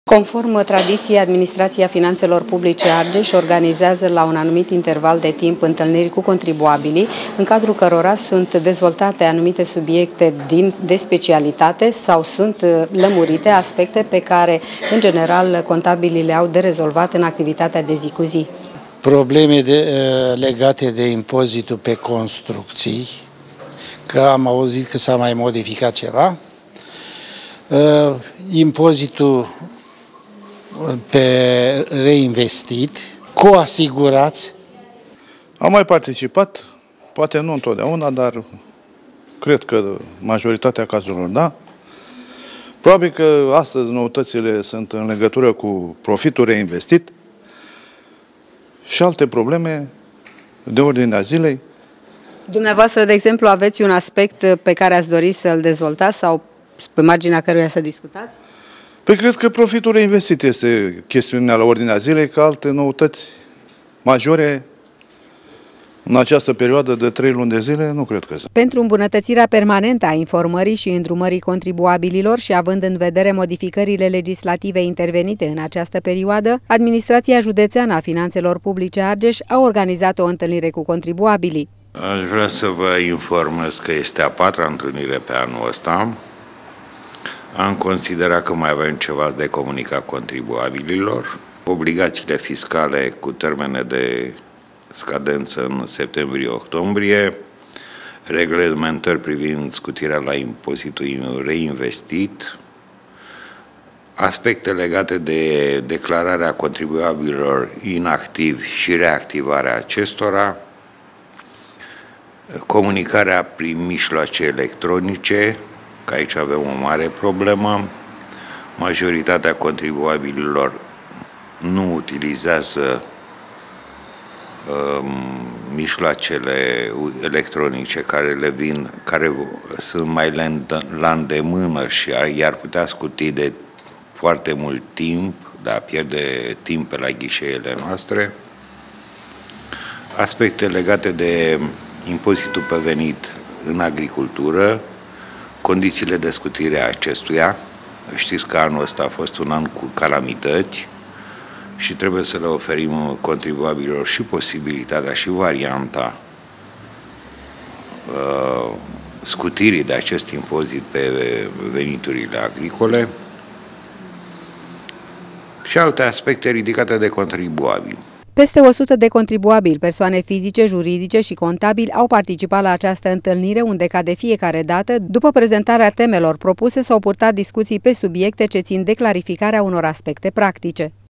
Conform tradiției, Administrația Finanțelor Publice Argeș organizează la un anumit interval de timp întâlniri cu contribuabilii, în cadrul cărora sunt dezvoltate anumite subiecte de specialitate sau sunt lămurite aspecte pe care, în general, contabilii le au de rezolvat în activitatea de zi cu zi. Probleme legate de impozitul pe construcții, că am auzit că s-a mai modificat ceva, impozitul pe reinvestit, coasigurați. Am mai participat, poate nu întotdeauna, dar cred că majoritatea cazurilor da. Probabil că astăzi noutățile sunt în legătură cu profitul reinvestit și alte probleme de ordinea zilei. Dumneavoastră, de exemplu, aveți un aspect pe care ați dori să-l dezvoltați sau pe marginea căruia să discutați? Păi cred că profitul reinvestit este chestiunea la ordinea zilei, că alte noutăți majore în această perioadă de 3 luni de zile nu cred că sunt. Pentru îmbunătățirea permanentă a informării și îndrumării contribuabililor și având în vedere modificările legislative intervenite în această perioadă, Administrația Județeană a Finanțelor Publice Argeș a organizat o întâlnire cu contribuabilii. Aș vrea să vă informez că este a 4-a întâlnire pe anul ăsta. Am considerat că mai avem ceva de comunicat contribuabililor. Obligațiile fiscale cu termene de scadență în septembrie-octombrie, reglementări privind scutirea la impozitul reinvestit, aspecte legate de declararea contribuabililor inactivi și reactivarea acestora, comunicarea prin mijloace electronice, că aici avem o mare problemă. Majoritatea contribuabililor nu utilizează mijloacele electronice care sunt mai la îndemână și i-ar putea scuti de foarte mult timp, dar pierde timp pe la ghișeele noastre. Aspecte legate de impozitul pe venit în agricultură, condițiile de scutire a acestuia. Știți că anul ăsta a fost un an cu calamități și trebuie să le oferim contribuabililor și posibilitatea și varianta scutirii de acest impozit pe veniturile agricole și alte aspecte ridicate de contribuabili. Peste 100 de contribuabili, persoane fizice, juridice și contabili au participat la această întâlnire, unde, ca de fiecare dată, după prezentarea temelor propuse, s-au purtat discuții pe subiecte ce țin de clarificarea unor aspecte practice.